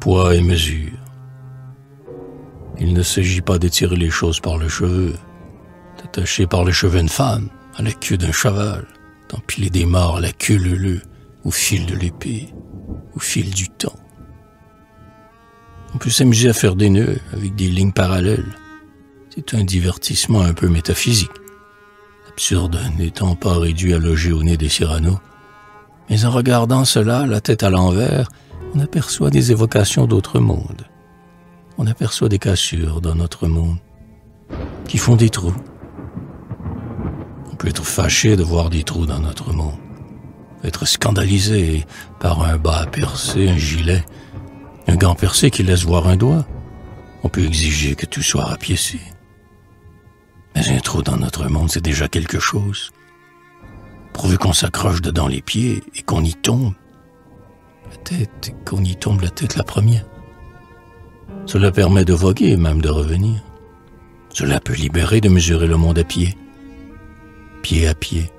poids et mesure. Il ne s'agit pas de tirer les choses par le cheveu, d'attacher par le cheveu une femme à la queue d'un cheval, d'empiler des morts à la queue leu-leu, au fil de l'épée, au fil du temps. On peut s'amuser à faire des nœuds avec des lignes parallèles. C'est un divertissement un peu métaphysique. Absurde n'étant pas réduit à loger au nez des Cyrano. Mais en regardant cela, la tête à l'envers, on aperçoit des évocations d'autres mondes. On aperçoit des cassures dans notre monde qui font des trous. On peut être fâché de voir des trous dans notre monde. On peut être scandalisé par un bas percé, un gilet, un gant percé qui laisse voir un doigt. On peut exiger que tout soit rapiécé. Mais un trou dans notre monde, c'est déjà quelque chose. Pourvu qu'on s'accroche dedans les pieds et qu'on y tombe. Qu'on y tombe la tête la première. Cela permet de voguer et même de revenir. Cela peut libérer de mesurer le monde à pied à pied,